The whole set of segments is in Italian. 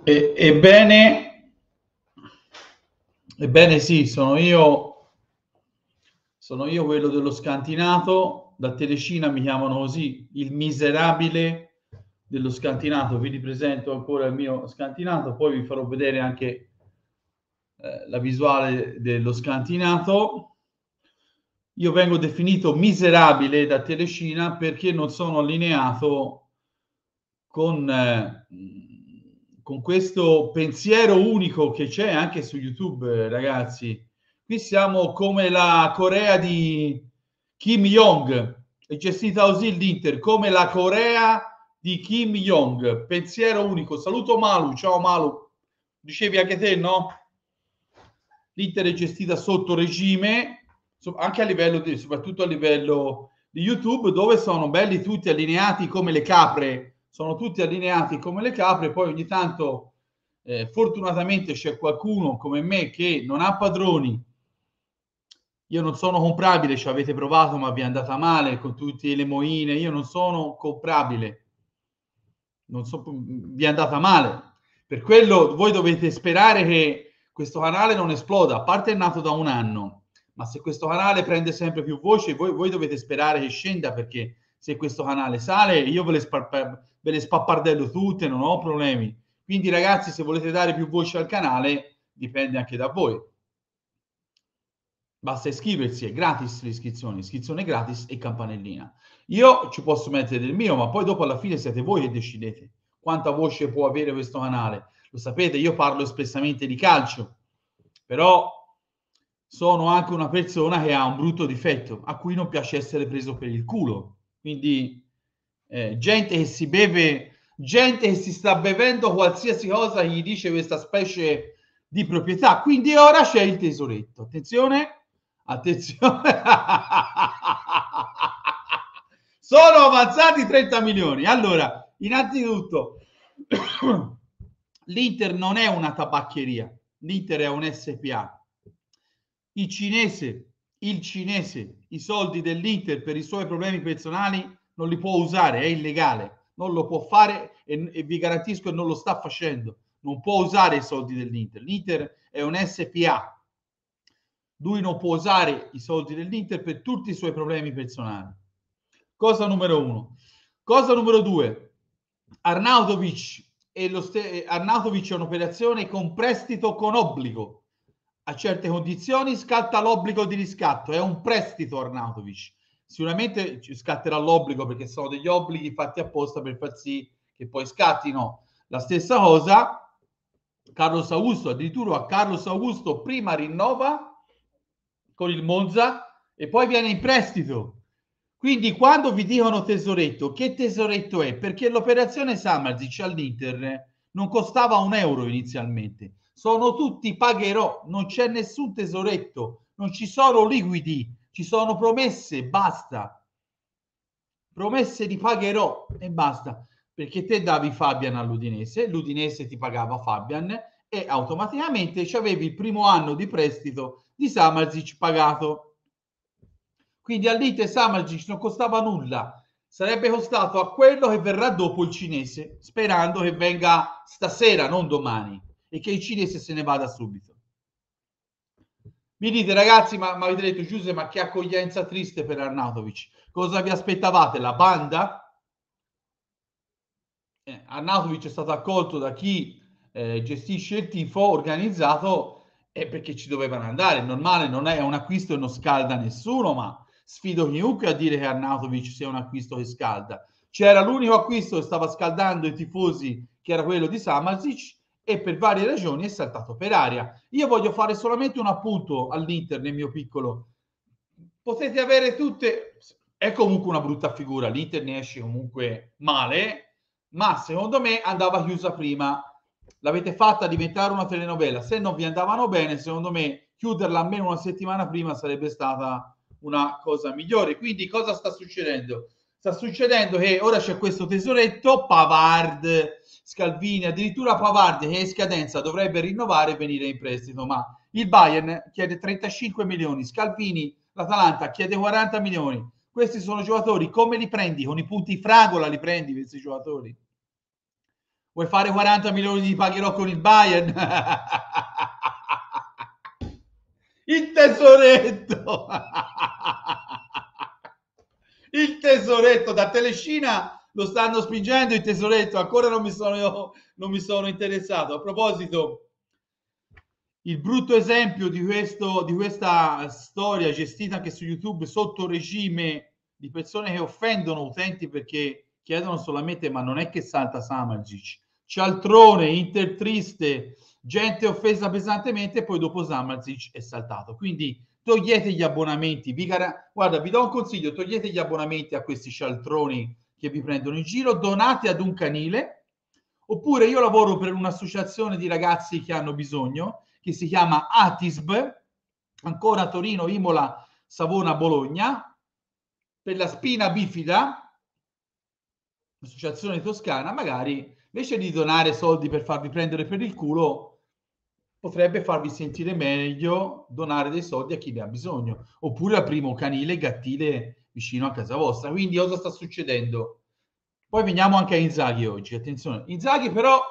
Ebbene sì, sono io quello dello scantinato, da Telecina mi chiamano così, il miserabile dello scantinato. Vi ripresento ancora il mio scantinato, poi vi farò vedere anche la visuale dello scantinato. Io vengo definito miserabile da Telecina perché non sono allineato con, con questo pensiero unico che c'è anche su YouTube, ragazzi. Qui siamo come la Corea di Kim Jong, è gestita così l'Inter, come la Corea di Kim Jong, pensiero unico. Saluto Malu, ciao Malu. Dicevi anche te, no? L'Inter è gestita sotto regime, anche a livello di, soprattutto a livello di YouTube, dove sono belli tutti allineati come le capre, sono tutti allineati come le capre, poi ogni tanto fortunatamente c'è qualcuno come me che non ha padroni. Io non sono comprabile, ci avete provato ma vi è andata male con tutte le moine, io non sono comprabile, non so, vi è andata male. Per quello voi dovete sperare che questo canale non esploda, a parte è nato da un anno, ma se questo canale prende sempre più voce, voi dovete sperare che scenda, perché se questo canale sale io ve le spappardello tutte, non ho problemi. Quindi ragazzi, se volete dare più voce al canale, dipende anche da voi. Basta iscriversi, è gratis l'iscrizione, iscrizione gratis e campanellina. Io ci posso mettere del mio, ma poi dopo alla fine siete voi che decidete quanta voce può avere questo canale. Lo sapete, io parlo espressamente di calcio, però sono anche una persona che ha un brutto difetto, a cui non piace essere preso per il culo. Quindi gente che si beve, gente che si sta bevendo qualsiasi cosa gli dice questa specie di proprietà. Quindi ora c'è il tesoretto. Attenzione, attenzione. Sono avanzati 30 milioni. Allora, innanzitutto, l'Inter non è una tabaccheria, l'Inter è un SPA. Il cinese, i soldi dell'Inter per i suoi problemi personali non li può usare, è illegale, non lo può fare e vi garantisco che non lo sta facendo. Non può usare i soldi dell'Inter. L'Inter è un SPA. Lui non può usare i soldi dell'Inter per tutti i suoi problemi personali. Cosa numero uno. Cosa numero due. Arnautovic Arnautovic è un'operazione con prestito con obbligo. A certe condizioni scatta l'obbligo di riscatto. È un prestito Arnautovic. Sicuramente scatterà l'obbligo perché sono degli obblighi fatti apposta per far sì che poi scattino. La stessa cosa Carlos Augusto, addirittura a Carlos Augusto prima rinnova con il Monza e poi viene in prestito. Quindi quando vi dicono tesoretto, che tesoretto è? Perché l'operazione Samardžić all'Inter non costava un euro inizialmente. Sono tutti pagherò, non c'è nessun tesoretto, non ci sono liquidi, ci sono promesse, basta. Promesse di pagherò e basta. Perché te davi Fabian all'Udinese, l'Udinese ti pagava Fabian e automaticamente avevi il primo anno di prestito di Samardžić pagato. Quindi all'Inter Samardžić non costava nulla, sarebbe costato a quello che verrà dopo il cinese, sperando che venga stasera, non domani, e che il cinese se ne vada subito. Mi dite ragazzi, ma avete detto Giuseppe, ma che accoglienza triste per Arnautovic. Cosa vi aspettavate? La banda? Arnautovic è stato accolto da chi gestisce il tifo organizzato perché ci dovevano andare. È normale, non è un acquisto che non scalda nessuno, ma sfido chiunque a dire che Arnautovic sia un acquisto che scalda. C'era l'unico acquisto che stava scaldando i tifosi, che era quello di Samardžić, e per varie ragioni è saltato per aria. Io voglio fare solamente un appunto all'Inter nel mio piccolo. Potete avere tutte... È comunque una brutta figura, l'Inter ne esce comunque male, ma secondo me andava chiusa prima. L'avete fatta diventare una telenovela. Se non vi andavano bene, secondo me chiuderla almeno una settimana prima sarebbe stata una cosa migliore. Quindi cosa sta succedendo? Sta succedendo che ora c'è questo tesoretto, Pavard, Scalvini, addirittura Pavard che è in scadenza dovrebbe rinnovare e venire in prestito, ma il Bayern chiede 35 milioni, Scalvini, l'Atalanta chiede 40 milioni. Questi sono giocatori, come li prendi? Con i punti fragola li prendi questi giocatori? Vuoi fare 40 milioni di pagherò con il Bayern? Il tesoretto! Il tesoretto da Telescina lo stanno spingendo, il tesoretto ancora non mi sono interessato. A proposito, il brutto esempio di questa storia gestita anche su YouTube sotto regime di persone che offendono utenti perché chiedono solamente, ma non è che salta Samardzic, cialtrone, intertriste, gente offesa pesantemente, e poi dopo Samardzic è saltato. Quindi togliete gli abbonamenti, guarda, vi do un consiglio, togliete gli abbonamenti a questi cialtroni che vi prendono in giro, donate ad un canile, oppure io lavoro per un'associazione di ragazzi che hanno bisogno, che si chiama ATISB, ancora Torino, Imola, Savona, Bologna, per la spina bifida, associazione toscana, magari invece di donare soldi per farvi prendere per il culo, potrebbe farvi sentire meglio donare dei soldi a chi ne ha bisogno, oppure al primo canile gattile vicino a casa vostra. Quindi cosa sta succedendo? Poi veniamo anche a Inzaghi oggi, attenzione. Inzaghi però,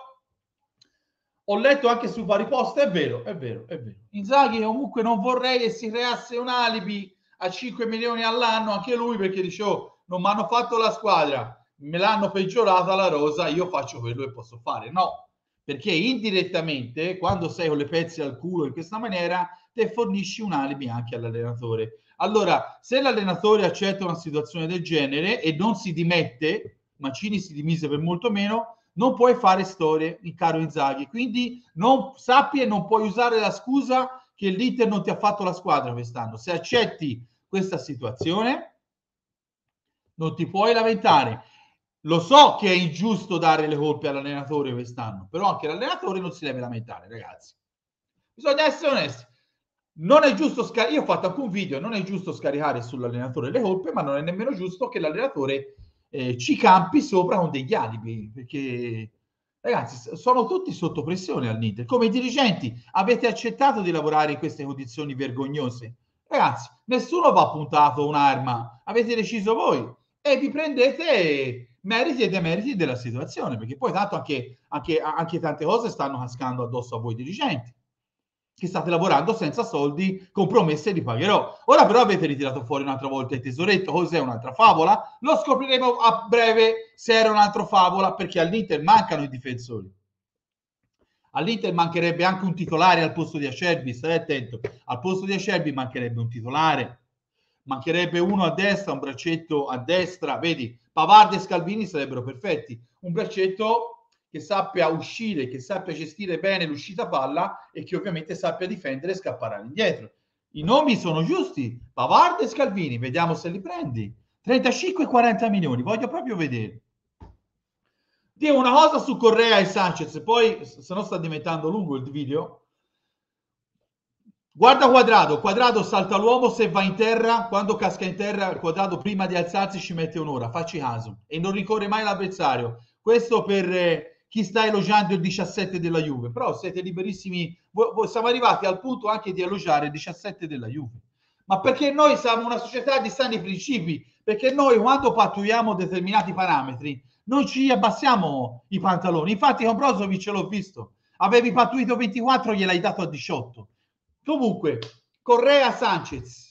ho letto anche su vari post, è vero. Inzaghi comunque non vorrei che si creasse un alibi a 5 milioni all'anno, anche lui, perché dice, oh, non mi hanno fatto la squadra, me l'hanno peggiorata la rosa, io faccio quello che posso fare. No, perché indirettamente, quando sei con le pezze al culo in questa maniera, te fornisci un alibi anche all'allenatore. Allora, se l'allenatore accetta una situazione del genere e non si dimette, Mancini si dimise per molto meno, non puoi fare storie, caro Inzaghi. Quindi non sappi e non puoi usare la scusa che l'Inter non ti ha fatto la squadra quest'anno. Se accetti questa situazione, non ti puoi lamentare. Lo so che è ingiusto dare le colpe all'allenatore quest'anno, però anche l'allenatore non si deve lamentare, ragazzi. Bisogna essere onesti. Non è giusto io ho fatto anche un video, non è giusto scaricare sull'allenatore le colpe, ma non è nemmeno giusto che l'allenatore ci campi sopra con degli alibi, perché ragazzi sono tutti sotto pressione all'Inter. Come i dirigenti avete accettato di lavorare in queste condizioni vergognose. Ragazzi, nessuno va puntato un'arma, avete deciso voi e vi prendete meriti e demeriti della situazione, perché poi tanto anche tante cose stanno cascando addosso a voi dirigenti, che state lavorando senza soldi, con promesse li pagherò. Ora però avete ritirato fuori un'altra volta il tesoretto, cos'è un'altra favola? Lo scopriremo a breve se era un'altra favola, perché all'Inter mancano i difensori. All'Inter mancherebbe anche un titolare al posto di Acerbi, stai attento, al posto di Acerbi mancherebbe un titolare, mancherebbe uno a destra, un braccetto a destra, vedi, Pavard e Scalvini sarebbero perfetti, un braccetto che sappia uscire, che sappia gestire bene l'uscita palla e che ovviamente sappia difendere e scappare all'indietro. I nomi sono giusti, Pavard e Scalvini, vediamo se li prendi. 35-40 milioni, voglio proprio vedere. Dio, una cosa su Correa e Sanchez, poi se no sta diventando lungo il video. Guarda Quadrado salta l'uomo, se va in terra, quando casca in terra Quadrado prima di alzarsi ci mette un'ora, facci caso, e non ricorre mai l'avversario. Questo per chi sta elogiando il 17 della Juve, però siete liberissimi, voi siamo arrivati al punto anche di elogiare il 17 della Juve, ma perché noi siamo una società di sani principi, perché noi quando pattuiamo determinati parametri non ci abbassiamo i pantaloni. Infatti con Brozovic l'ho visto, avevi pattuito 24, gliel'hai dato a 18. Comunque, Correa Sanchez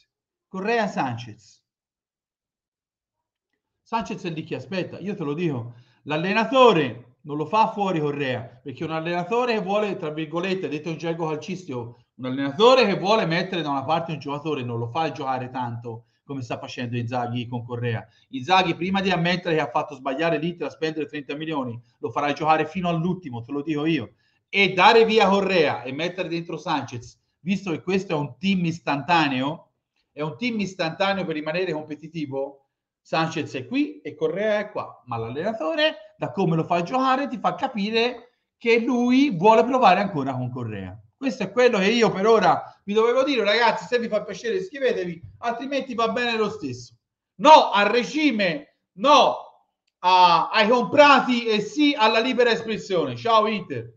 è lì che aspetta, io te lo dico, l'allenatore non lo fa fuori Correa, perché un allenatore che vuole, tra virgolette, detto in gergo calcistico, un allenatore che vuole mettere da una parte un giocatore non lo fa giocare tanto come sta facendo Inzaghi con Correa. Inzaghi, prima di ammettere che ha fatto sbagliare l'Inter a spendere 30 milioni, lo farà giocare fino all'ultimo, te lo dico io, e dare via Correa e mettere dentro Sanchez, visto che questo è un team istantaneo per rimanere competitivo. Sanchez è qui e Correa è qua, ma l'allenatore, da come lo fa giocare, ti fa capire che lui vuole provare ancora con Correa. Questo è quello che io per ora vi dovevo dire, ragazzi. Se vi fa piacere iscrivetevi, altrimenti va bene lo stesso. No al regime, no ai comprati e sì alla libera espressione. Ciao Inter.